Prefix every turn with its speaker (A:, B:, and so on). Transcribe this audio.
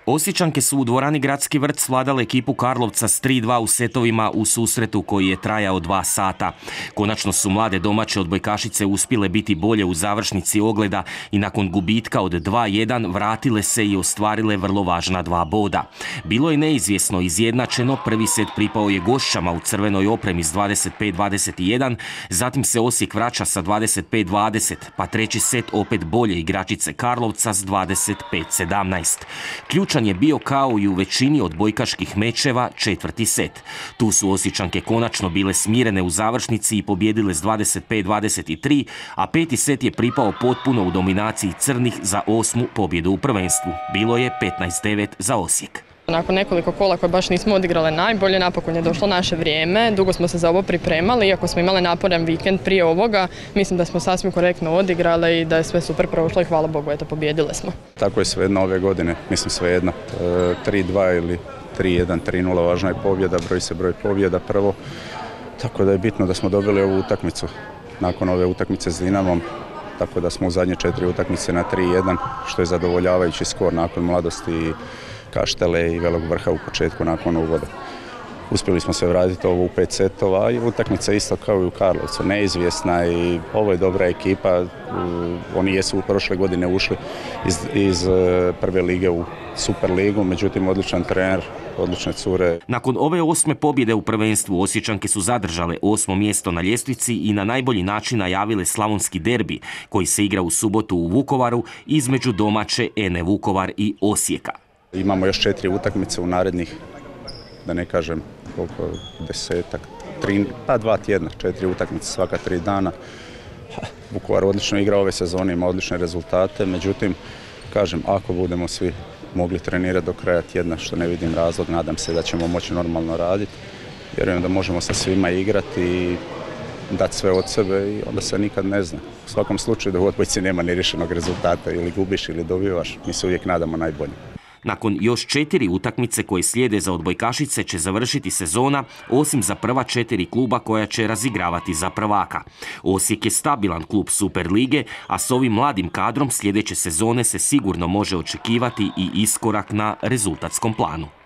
A: Osječanke su u dvorani Gradski vrt svladale ekipu Karlovca s 3:2 u setovima u susretu koji je trajao 2 sata. Konačno su mlade domaće odbojkašice uspjele biti bolje u završnici ogleda i nakon gubitka od 2:1 vratile se i ostvarile vrlo važna 2 boda. Bilo je neizvjesno izjednačeno, prvi set pripao je gošćama u crvenoj opremi s 25-21, zatim se Osijek vraća sa 25-20, pa treći set opet bolje igračice Karlovca s 25-17. Ključan je bio kao i u većini odbojkaških mečeva četvrti set. Tu su Osječanke konačno bile smirene u završnici i pobjedile s 25-23, a peti set je pripao potpuno u dominaciji crnih za 8. pobjedu u prvenstvu. Bilo je 15-9 za Osijek.
B: Nakon nekoliko kola koje baš nismo odigrale najbolje, napokon je došlo naše vrijeme. Dugo smo se za ovo pripremali, iako smo imali naporan vikend prije ovoga. Mislim da smo sasvim korektno odigrali i da je sve super prošlo i hvala Bogu, eto, pobjedile smo.
C: Tako je svejedno ove godine, mislim svejedno. 3:2 ili 3:1, 3:0, važna je pobjeda, broji se broj pobjeda prvo. Tako da je bitno da smo dobili ovu utakmicu nakon ove utakmice s Dinamom. Tako da smo u zadnje 4 utakmice na 3:1, što je zadovoljavajući skor nakon Mladosti, Kaštele i Velog Vrha u početku nakon uvoda. Uspjeli smo se vratiti ovo u 5 setova i utakmica isto kao i u Karlovcu, neizvjesna i ovo je dobra ekipa. Oni jesu u prošle godine ušli iz prve lige u Super ligu, međutim odličan trener, odlične cure.
A: Nakon ove 8. pobjede u prvenstvu Osječanke su zadržale 8. mjesto na ljestvici i na najbolji način najavile slavonski derbi koji se igra u subotu u Vukovaru između domaće Ene Vukovar i Osijeka.
C: Imamo još 4 utakmice u narednih, da ne kažem koliko, 2 tjedna, 4 utakmice svaka 3 dana. Vukovar odlično igra ove sezone, ima odlične rezultate, međutim, kažem, ako budemo svi mogli trenirati do kraja tjedna, što ne vidim razlog, nadam se da ćemo moći normalno raditi. Vjerujem da možemo sa svima igrati i dati sve od sebe i onda se nikad ne zna. U svakom slučaju da u odbojci nema ni rješenog rezultata, ili gubiš ili dobivaš, mi se uvijek nadamo najbolje.
A: Nakon još 4 utakmice koje slijede za odbojkašice će završiti sezona, osim za prva 4 kluba koja će razigravati za prvaka. Osijek je stabilan klub Super lige, a s ovim mladim kadrom sljedeće sezone se sigurno može očekivati i iskorak na rezultatskom planu.